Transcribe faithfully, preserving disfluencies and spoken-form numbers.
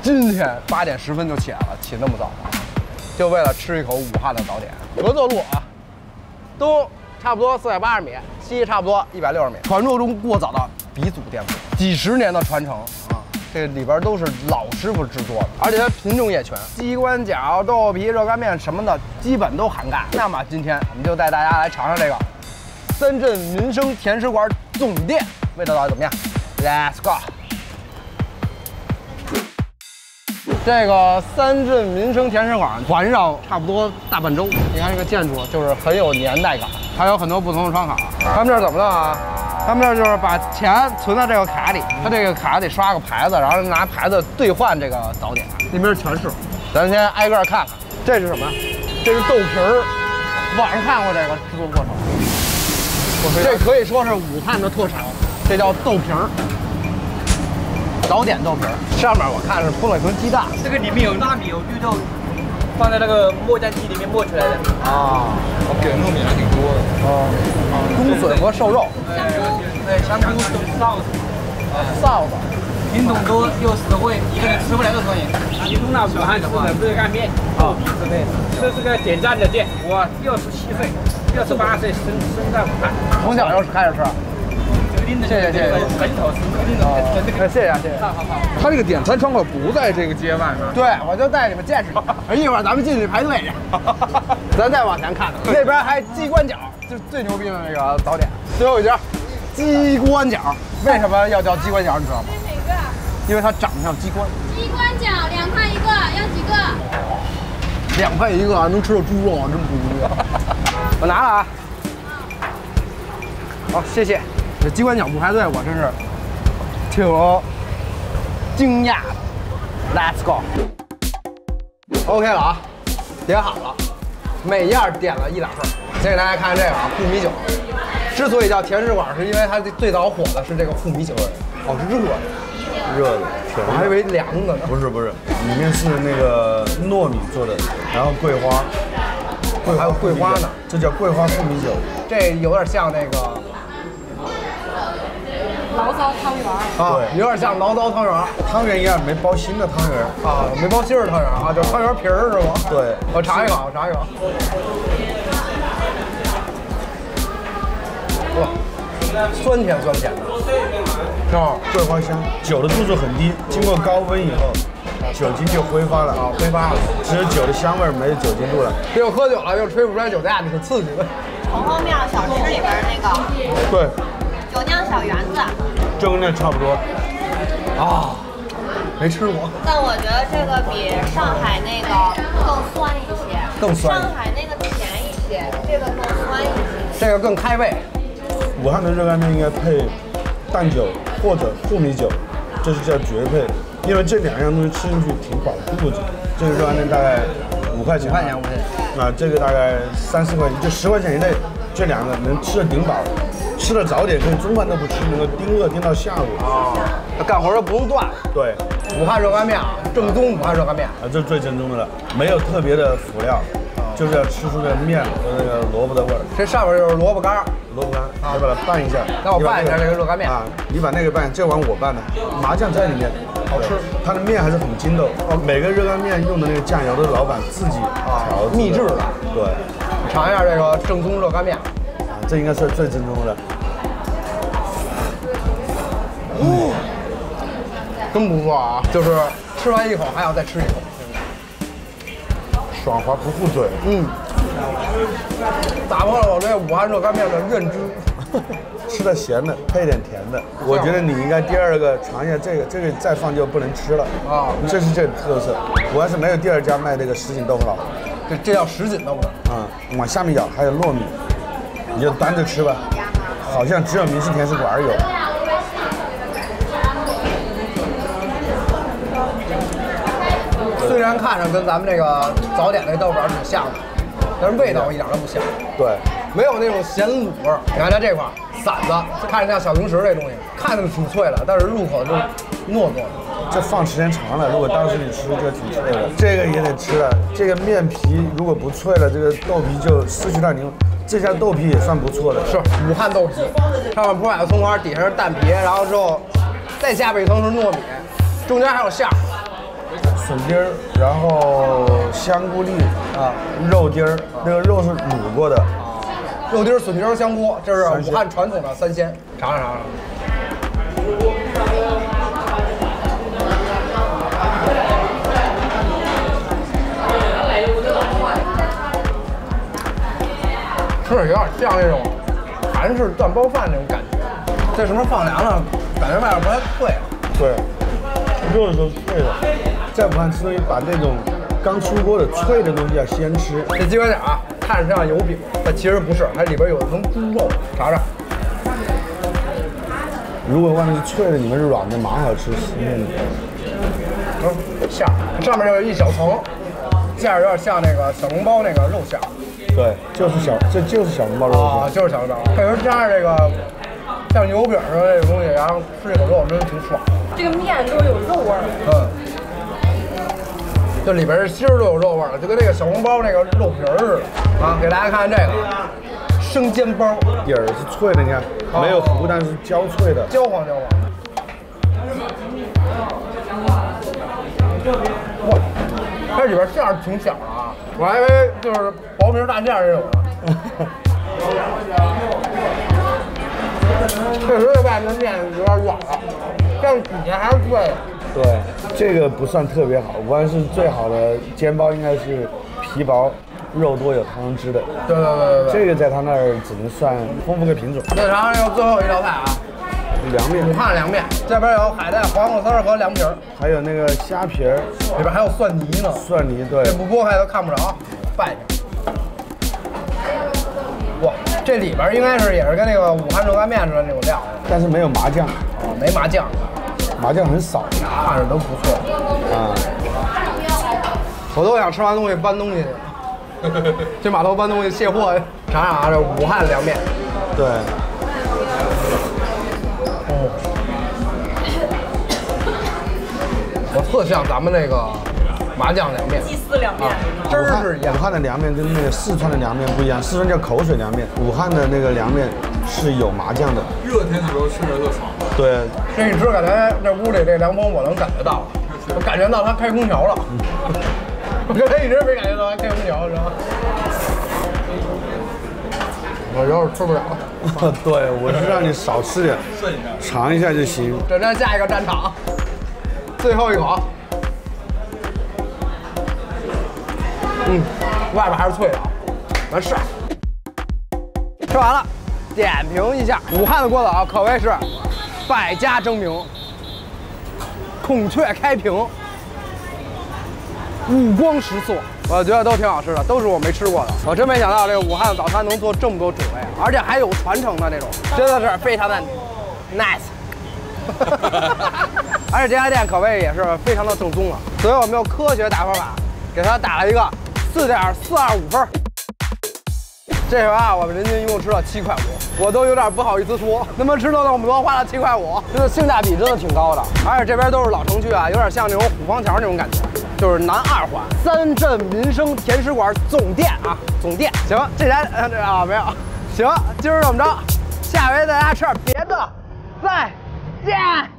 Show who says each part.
Speaker 1: 今天八点十分就起来了，起那么早，就为了吃一口武汉的早点。合作路啊，东差不多四百八十米，西差不多一百六十米，传说中过早的鼻祖店铺，几十年的传承啊，这里边都是老师傅制作的，而且它品种也全，鸡冠饺、豆皮、热干面什么的，基本都涵盖。那么今天我们就带大家来尝尝这个三镇民生甜食馆总店，味道到底怎么样 ？Let's go！ 这个三镇民生甜食馆环绕差不多大半周，你看这个建筑就是很有年代感，还有很多不同的窗口。他们这儿怎么了啊？他们这儿就是把钱存到这个卡里，他这个卡得刷个牌子，然后拿牌子兑换这个早点，那边全是。咱先挨个看看，这是什么？这是豆皮儿，网上看过这个制作过程，这可以说是武汉的特产，这叫豆皮儿。 早点豆皮儿，上面我看是铺了一层鸡蛋，
Speaker 2: 这个里面有大米有绿豆，放在那个磨浆机里面磨出来的。啊，
Speaker 3: 我给的糯米还挺多的。
Speaker 1: 哦，冬笋和瘦肉，
Speaker 2: 对，香菇、臊子，
Speaker 1: 臊子，
Speaker 2: 品种多又实惠，一个人吃不了多少人。你弄到武汉的话，热干面、豆皮之类的。这是个点赞的店，我六十七岁，六十八岁生生在武汉，
Speaker 1: 从小就开始吃。 谢谢谢谢，
Speaker 2: 本土是固定的，这个
Speaker 1: 谢谢谢谢。
Speaker 2: 好好好。
Speaker 3: 他这个点餐窗口不在这个街外面。
Speaker 1: 对，我就带你们见识。一会儿咱们进去排队去。咱再往前看看，那边还鸡冠饺，就是最牛逼的那个早点。最后一家，鸡冠饺，为什么要叫鸡冠饺？你知道吗？
Speaker 4: 哪个？
Speaker 1: 因为它长得像鸡冠。
Speaker 4: 鸡冠饺两块一个，要几个？
Speaker 1: 两块一个，能吃到猪肉啊，真不容易。我拿了啊。好，谢谢。 这鸡冠饺不排队，我真是挺惊讶的。Let's go。OK 了啊，点好了，每样点了一两份。先给大家看看这个啊，沪米酒。之所以叫甜食馆，是因为它最早火的是这个沪米酒，哦，是热的，
Speaker 5: 热的，
Speaker 1: 我还以为凉的呢。
Speaker 5: 不是不是，里面是那个糯米做的，然后桂花，
Speaker 1: 还有桂花呢，
Speaker 5: 这叫桂花沪米酒。
Speaker 1: 这有点像那个。
Speaker 4: 醪糟汤圆
Speaker 1: 啊，有点像醪糟汤圆，
Speaker 5: 汤圆一样没包心的汤圆
Speaker 1: 啊，没包心儿的汤圆啊，就是汤圆皮儿是吗？
Speaker 5: 对，
Speaker 1: 我尝一口，我尝一口。哇，酸甜酸甜的，啊，
Speaker 5: 桂花香，酒的度数很低，经过高温以后，酒精就挥发了
Speaker 1: 啊，挥发了，
Speaker 5: 只有酒的香味，没有酒精度了。
Speaker 1: 这又喝酒了，又吹不出来酒架，挺刺激的。
Speaker 6: 红后庙小吃里边那个，
Speaker 5: 对，
Speaker 6: 酒酿小圆子。
Speaker 5: 就跟那差不多
Speaker 1: 啊，没吃过。
Speaker 6: 但我觉得这个比上海那个更酸一些，
Speaker 1: 更酸。
Speaker 6: 上海那个甜一些，这个更酸一些。
Speaker 1: 这个更开胃。
Speaker 5: 武汉的热干面应该配蛋酒或者沪米酒，这是叫绝配，因为这两样东西吃进去挺饱肚子。这个热干面大概五块钱，
Speaker 1: 五块钱，五块钱。
Speaker 5: 啊，这个大概三四块钱，就十块钱以内，这两个能吃的顶饱。 吃了早点，可以中饭都不吃，能够盯饿盯到下午
Speaker 1: 啊，干活都不用断。
Speaker 5: 对，
Speaker 1: 武汉热干面啊，正宗武汉热干面
Speaker 5: 啊，这是最正宗的了，没有特别的辅料，就是要吃出这个面和那个萝卜的味儿。
Speaker 1: 这上面就是萝卜干，
Speaker 5: 萝卜干，你把它拌一下。
Speaker 1: 那我拌一下这个热干面
Speaker 5: 啊，你把那个拌，这碗我拌的，麻酱在里面，
Speaker 1: 好吃。
Speaker 5: 它的面还是很筋道，每个热干面用的那个酱油都是老板自己调
Speaker 1: 秘制的。
Speaker 5: 对，
Speaker 1: 尝一下这个正宗热干面。
Speaker 5: 这应该是最正宗的，
Speaker 1: 哦，真不错啊！就是吃完一口还想再吃一口，
Speaker 5: 爽滑不糊嘴。
Speaker 1: 嗯，打破了我对武汉热干面的认知。
Speaker 5: 吃点咸的，配点甜的。我觉得你应该第二个尝一下这个，这个再放就不能吃了啊！这是这个特色，武汉是没有第二家卖这个什锦豆腐脑。
Speaker 1: 这这叫什锦豆腐脑
Speaker 5: 啊！往下面咬，还有糯米。 你就端着吃吧，好像只有明星甜食馆有。
Speaker 1: 虽然看着跟咱们这个早点那豆腐挺像的，但是味道一点都不像。
Speaker 5: 对，
Speaker 1: 没有那种咸卤味儿。你看它这块馓子，看着像小零食这东西，看着挺脆的，但是入口就糯糯的。
Speaker 5: 这放时间长了，如果当时你吃就挺脆的。这个也得吃了，这个面皮如果不脆了，这个豆皮就失去它牛。 这家豆皮也算不错的，
Speaker 1: 是武汉豆皮，上面铺满了葱花，底下是蛋皮，然后之后再下边一层是糯米，中间还有馅儿，
Speaker 5: 笋丁儿，然后香菇粒啊，肉丁儿，那个肉是卤过的。
Speaker 1: 肉丁、笋丁、香菇，这是武汉传统的三鲜。尝尝尝尝。吃着有点像那种韩式蛋包饭那种感觉。这什么放凉了，感觉外边不太脆。
Speaker 5: 对，肉是脆的。在武汉吃东西，把那种刚出锅的脆的东西要先吃。
Speaker 1: 这鸡块甲看着像油饼，但其实不是，它里边有一层猪肉。尝尝。
Speaker 5: 如果外面是脆的，里面是软的，蛮好吃。嗯，
Speaker 1: 嗯，馅儿上面有一小层，馅儿有点像那个小笼包那个肉馅儿。
Speaker 5: 对，就是小，这就是小笼包肉馅。
Speaker 1: 啊，就是小笼包。配合加上这个像油饼似的这种东西，然后吃这口肉，真的挺爽。
Speaker 6: 这个面都有肉味儿。
Speaker 1: 嗯。这里边芯儿都有肉味儿，就跟那个小笼包那个肉皮儿似的啊！给大家看看这个生煎包，
Speaker 5: 底儿是脆的，你看没有糊，但是焦脆的，
Speaker 1: 焦黄焦黄的。哇，这里边馅儿挺小的啊，我还以为就是薄皮大馅儿这种的。确实这外面面有点软了，但是底下还是脆的。
Speaker 5: 对，这个不算特别好，武汉市最好的煎包应该是皮薄、肉多有汤汁的。
Speaker 1: 对对对对对，
Speaker 5: 这个在他那儿只能算丰富个品种。
Speaker 1: 再尝尝这个最后一道菜啊，
Speaker 5: 凉面，
Speaker 1: 武汉凉面，这边有海带、黄瓜丝儿和凉皮儿，
Speaker 5: 还有那个虾皮儿，
Speaker 1: 里边还有蒜泥呢。
Speaker 5: 蒜泥，对，
Speaker 1: 这不剥开都看不着，拌一下。哇，这里边应该是也是跟那个武汉热干面似的那种料，
Speaker 5: 但是没有麻酱，
Speaker 1: 哦，没麻酱。
Speaker 5: 麻酱很少，
Speaker 1: 看着都不错
Speaker 5: 啊！
Speaker 1: 我都想吃完东西搬东西去，去码头搬东西卸货。尝尝啊，这武汉凉面。
Speaker 5: 对。
Speaker 1: 哦。我特像咱们那个麻酱凉面。
Speaker 6: 鸡丝凉面。
Speaker 1: 汁儿是一样。
Speaker 5: 武汉的凉面跟那个四川的凉面不一样，四川叫口水凉面，武汉的那个凉面是有麻酱的。
Speaker 3: 热天的时候吃着特爽。
Speaker 5: 对。
Speaker 1: 这一吃，感觉这屋里这凉风我能感觉到，我感觉到它开空调了。我刚才一直没感觉到它开空调，你知道吗？我有点吃不了。
Speaker 5: 对，我是让你少吃点，尝一下就行。
Speaker 1: 转战下一个战场，最后一口。嗯，外边还是脆的，完事。吃完了，点评一下武汉的锅枣，可谓是百家争鸣，孔雀开屏，五光十色，我觉得都挺好吃的，都是我没吃过的。我真没想到这个武汉的早餐能做这么多种类，而且还有传承的这种，真的是非常的 nice。而且这家店口味也是非常的正宗了，所以我们用科学打分法给它打了一个四点四二五分。这回啊，我们人均一共吃了七块五，我都有点不好意思说，他妈吃了那么多，花了七块五，真的性价比真的挺高的。而且这边都是老城区啊，有点像那种虎坊桥那种感觉，就是南二环三镇民生甜食馆总店啊，总店。行，这家呃啊没有，行，今儿这么着，下回大家吃点别的，再见。